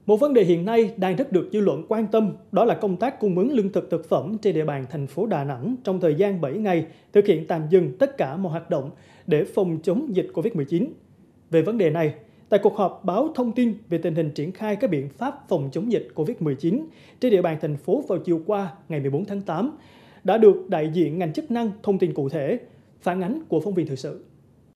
Một vấn đề hiện nay đang rất được dư luận quan tâm, đó là công tác cung ứng lương thực thực phẩm trên địa bàn thành phố Đà Nẵng trong thời gian 7 ngày thực hiện tạm dừng tất cả mọi hoạt động để phòng chống dịch Covid-19. Về vấn đề này, tại cuộc họp báo thông tin về tình hình triển khai các biện pháp phòng chống dịch Covid-19 trên địa bàn thành phố vào chiều qua, ngày 14 tháng 8, đã được đại diện ngành chức năng thông tin cụ thể, phản ánh của phóng viên thời sự.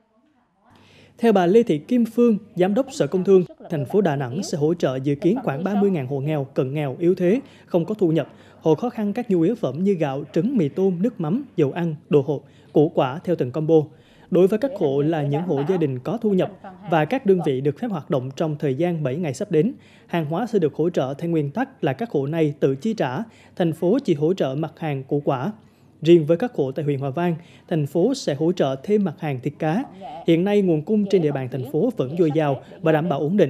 Theo bà Lê Thị Kim Phương, Giám đốc Sở Công Thương, thành phố Đà Nẵng sẽ hỗ trợ dự kiến khoảng 30.000 hộ nghèo, cận nghèo, yếu thế, không có thu nhập, hộ khó khăn các nhu yếu phẩm như gạo, trứng, mì tôm, nước mắm, dầu ăn, đồ hộp, củ quả theo từng combo. Đối với các hộ là những hộ gia đình có thu nhập và các đơn vị được phép hoạt động trong thời gian 7 ngày sắp đến, hàng hóa sẽ được hỗ trợ theo nguyên tắc là các hộ này tự chi trả, thành phố chỉ hỗ trợ mặt hàng củ quả. Riêng với các hộ tại huyện Hòa Vang, thành phố sẽ hỗ trợ thêm mặt hàng thịt cá. Hiện nay nguồn cung trên địa bàn thành phố vẫn dồi dào và đảm bảo ổn định.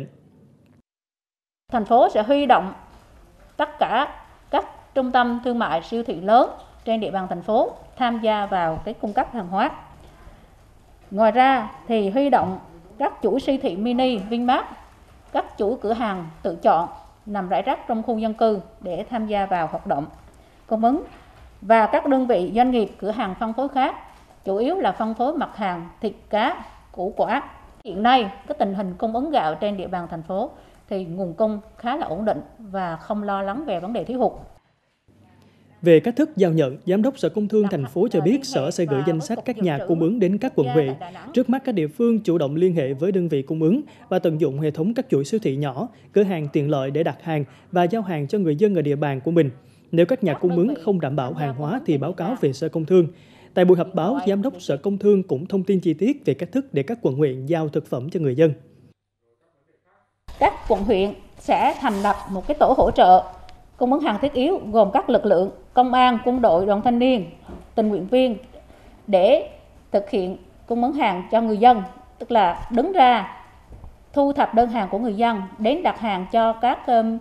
Thành phố sẽ huy động tất cả các trung tâm thương mại siêu thị lớn trên địa bàn thành phố tham gia vào cái cung cấp hàng hóa. Ngoài ra thì huy động các chuỗi siêu thị mini Vinmart, các chủ cửa hàng tự chọn nằm rải rác trong khu dân cư để tham gia vào hoạt động cung ứng, và các đơn vị doanh nghiệp cửa hàng phân phối khác, chủ yếu là phân phối mặt hàng thịt cá, củ quả. Hiện nay, cái tình hình cung ứng gạo trên địa bàn thành phố thì nguồn cung khá là ổn định và không lo lắng về vấn đề thiếu hụt. Về cách thức giao nhận, Giám đốc Sở Công Thương thành phố cho biết Sở sẽ gửi danh sách các nhà cung ứng đến các quận huyện. Trước mắt các địa phương chủ động liên hệ với đơn vị cung ứng và tận dụng hệ thống các chuỗi siêu thị nhỏ, cửa hàng tiện lợi để đặt hàng và giao hàng cho người dân ở địa bàn của mình. Nếu các nhà cung ứng không đảm bảo hàng hóa thì báo cáo về Sở Công Thương. Tại buổi họp báo, Giám đốc Sở Công Thương cũng thông tin chi tiết về cách thức để các quận huyện giao thực phẩm cho người dân. Các quận huyện sẽ thành lập một cái tổ hỗ trợ cung ứng hàng thiết yếu gồm các lực lượng công an, quân đội, đoàn thanh niên, tình nguyện viên để thực hiện cung ứng hàng cho người dân, tức là đứng ra thu thập đơn hàng của người dân, đến đặt hàng cho các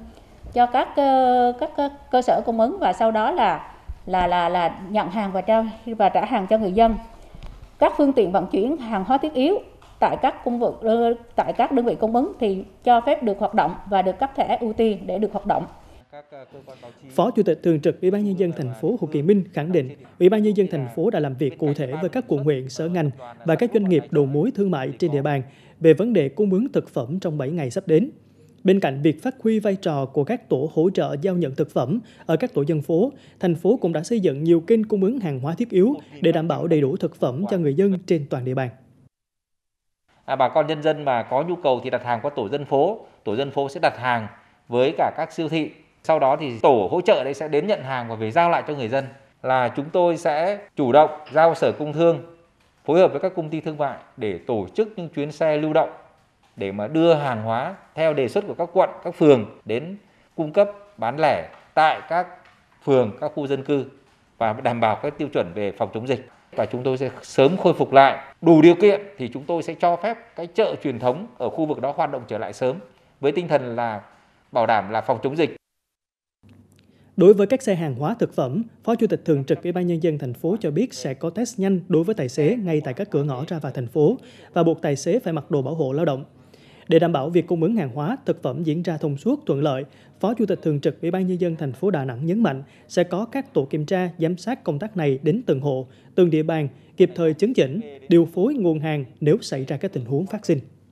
cơ sở cung ứng và sau đó là nhận hàng và trả hàng cho người dân. Các phương tiện vận chuyển hàng hóa thiết yếu tại các đơn vị cung ứng thì cho phép được hoạt động và được cấp thẻ ưu tiên để được hoạt động. Phó Chủ tịch Thường trực Ủy ban Nhân dân thành phố Hồ Kỳ Minh khẳng định, Ủy ban Nhân dân thành phố đã làm việc cụ thể với các quận huyện, sở ngành và các doanh nghiệp đầu mối thương mại trên địa bàn về vấn đề cung ứng thực phẩm trong 7 ngày sắp đến. Bên cạnh việc phát huy vai trò của các tổ hỗ trợ giao nhận thực phẩm ở các tổ dân phố, thành phố cũng đã xây dựng nhiều kênh cung ứng hàng hóa thiết yếu để đảm bảo đầy đủ thực phẩm cho người dân trên toàn địa bàn. Bà con nhân dân mà có nhu cầu thì đặt hàng qua tổ dân phố sẽ đặt hàng với cả các siêu thị. Sau đó thì tổ hỗ trợ đấy sẽ đến nhận hàng và về giao lại cho người dân. Là chúng tôi sẽ chủ động giao Sở Công Thương phối hợp với các công ty thương mại để tổ chức những chuyến xe lưu động để mà đưa hàng hóa theo đề xuất của các quận, các phường đến cung cấp bán lẻ tại các phường, các khu dân cư và đảm bảo các tiêu chuẩn về phòng chống dịch. Và chúng tôi sẽ sớm khôi phục lại. Đủ điều kiện thì chúng tôi sẽ cho phép cái chợ truyền thống ở khu vực đó hoạt động trở lại sớm với tinh thần là bảo đảm là phòng chống dịch. Đối với các xe hàng hóa thực phẩm, Phó Chủ tịch Thường trực Ủy ban Nhân dân thành phố cho biết sẽ có test nhanh đối với tài xế ngay tại các cửa ngõ ra vào thành phố và buộc tài xế phải mặc đồ bảo hộ lao động. Để đảm bảo việc cung ứng hàng hóa, thực phẩm diễn ra thông suốt, thuận lợi, Phó Chủ tịch Thường trực Ủy ban Nhân dân thành phố Đà Nẵng nhấn mạnh sẽ có các tổ kiểm tra, giám sát công tác này đến từng hộ, từng địa bàn, kịp thời chấn chỉnh, điều phối nguồn hàng nếu xảy ra các tình huống phát sinh.